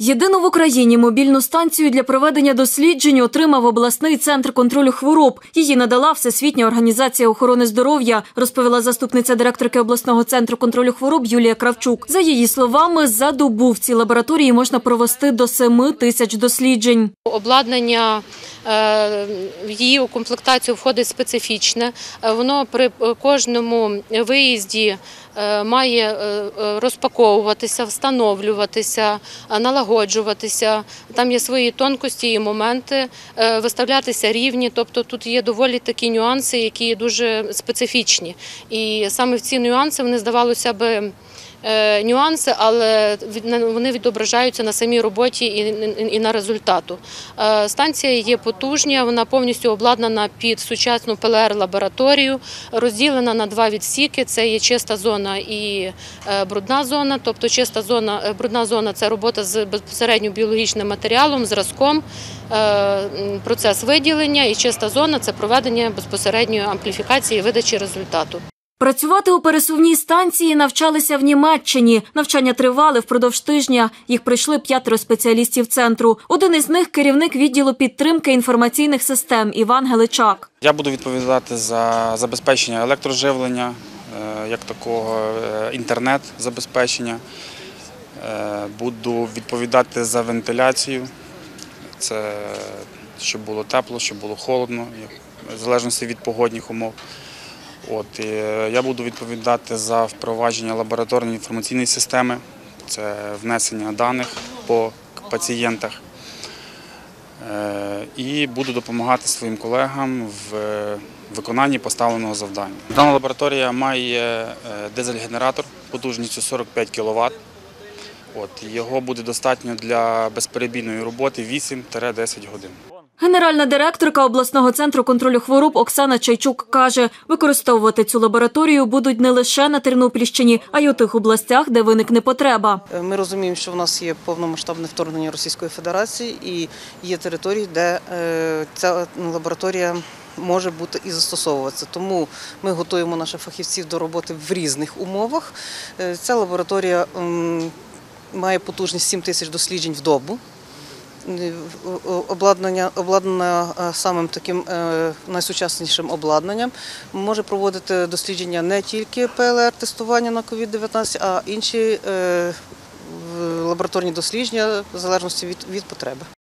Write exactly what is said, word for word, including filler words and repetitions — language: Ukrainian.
Єдину в Україні мобільну станцію для проведення досліджень отримав обласний центр контролю хвороб. Її надала Всесвітня організація охорони здоров'я, розповіла заступниця директорки обласного центру контролю хвороб Юлія Кравчук. За її словами, за добу в цій лабораторії можна провести до семи тисяч досліджень. Обладнання, в її укомплектацію входить специфічне. Воно при кожному виїзді має розпаковуватися, встановлюватися, налагоджуватися. Там є свої тонкості і моменти, виставлятися рівні. Тобто тут є доволі такі нюанси, які дуже специфічні. І саме в ці нюанси вони, здавалося б, нюанси, але вони відображаються на самій роботі і на результату. Станція є потужна, вона повністю обладнана під сучасну пе ел ер-лабораторію, розділена на два відсіки. Це є чиста зона і брудна зона. Тобто чиста зона, брудна зона – це робота з безпосередньо біологічним матеріалом, зразком, процес виділення, і чиста зона – це проведення безпосередньої ампліфікації і видачі результату. Працювати у пересувній станції навчалися в Німеччині. Навчання тривали впродовж тижня. Їх пройшли п'ятеро спеціалістів центру. Один із них – керівник відділу підтримки інформаційних систем Іван Геличак. Я буду відповідати за забезпечення електроживлення, як такого інтернет-забезпечення. Буду відповідати за вентиляцію. Це щоб було тепло, щоб було холодно, в залежності від погодних умов. От, я буду відповідати за впровадження лабораторної інформаційної системи, це внесення даних по пацієнтах. І буду допомагати своїм колегам в виконанні поставленого завдання. Дана лабораторія має дизель-генератор потужністю сорок п'ять кіловат. От, його буде достатньо для безперебійної роботи вісім - десять годин. Генеральна директорка обласного центру контролю хвороб Оксана Чайчук каже, використовувати цю лабораторію будуть не лише на Тернопільщині, а й у тих областях, де виникне потреба. Ми розуміємо, що в нас є повномасштабне вторгнення Російської Федерації і є території, де ця лабораторія може бути і застосовуватися. Тому ми готуємо наших фахівців до роботи в різних умовах. Ця лабораторія має потужність сім тисяч досліджень в добу. Обладнання, обладнана самим таким найсучаснішим обладнанням, може проводити дослідження не тільки пе ел ер-тестування на ковід дев'ятнадцять, а інші лабораторні дослідження в залежності від, від потреби.